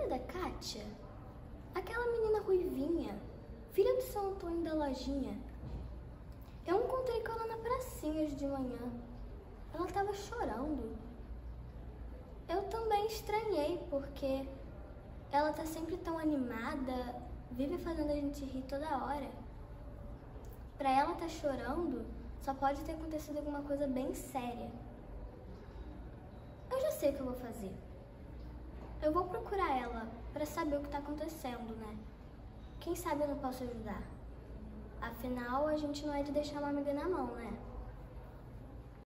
lembra da Kátia? Aquela menina ruivinha, filha do seu Antônio da lojinha. Eu encontrei com ela na pracinha hoje de manhã. Ela estava chorando. Eu também estranhei, porque ela tá sempre tão animada, vive fazendo a gente rir toda hora. Pra ela tá chorando, só pode ter acontecido alguma coisa bem séria. Eu já sei o que eu vou fazer. Eu vou procurar ela pra saber o que tá acontecendo, né? Quem sabe eu não posso ajudar. Afinal, a gente não é de deixar uma amiga na mão, né?